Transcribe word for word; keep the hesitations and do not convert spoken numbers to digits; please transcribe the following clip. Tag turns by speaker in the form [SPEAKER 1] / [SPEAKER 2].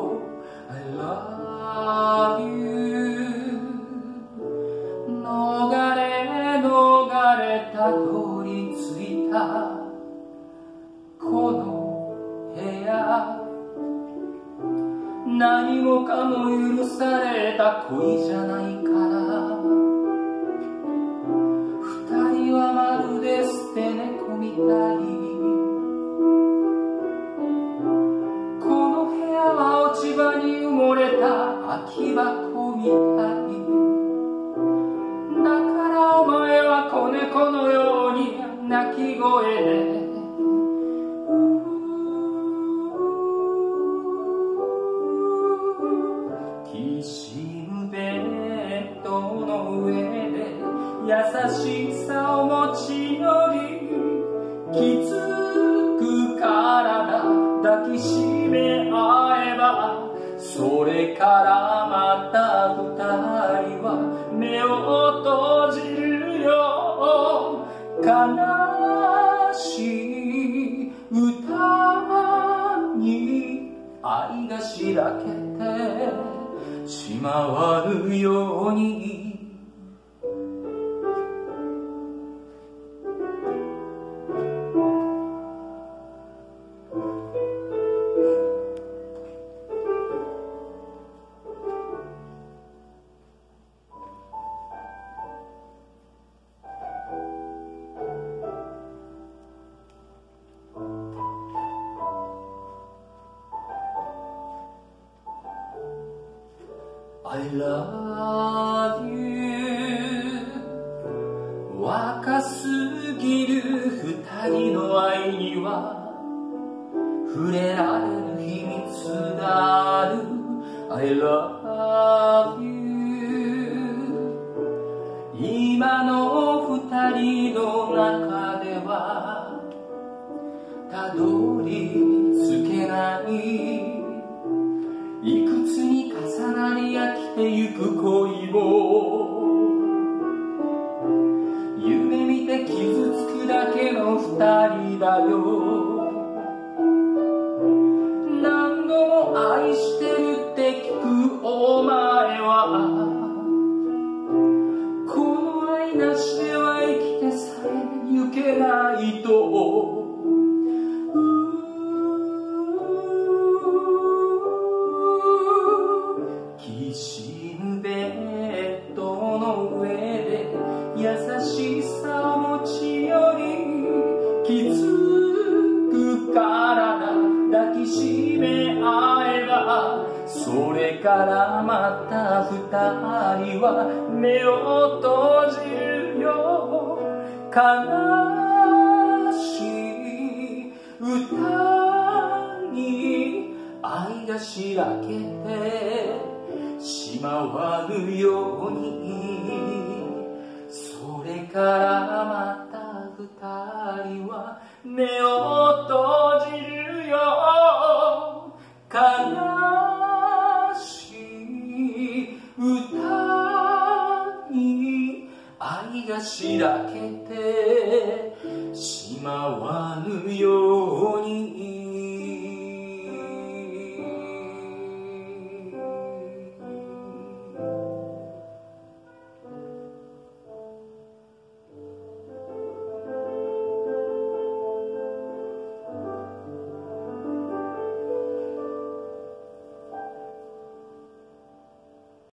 [SPEAKER 1] I love you 逃れ逃れたどり着いたこの部屋何もかも許された恋じゃないから二人はまるで捨て猫みたい落ち葉に埋もれた空き箱みたいだからお前は子猫のように鳴き声できしむベッドの上で優しさを持ち寄り気づく体抱きしめ合えばそれからまた二人は目を閉じるよ悲しい歌に愛がしらけてしまわぬようにI love you 若すぎる二人の愛には触れられる秘密がある I love you 今の二人の中ではたどり着けないいくつに重なり飽きてゆく恋も夢見て傷つくだけの二人だよ何度も愛してるって聞くお前はこの愛なしでは生きてさえゆけないときしむベッドの上で優しさを持ち寄り気づく体抱きしめ合えばそれからまた二人は目を閉じるよ悲しい歌に愛がしらけてしまわぬようにそれからまた二人は目を閉じるよ悲しい歌に愛がしらけてしまわぬように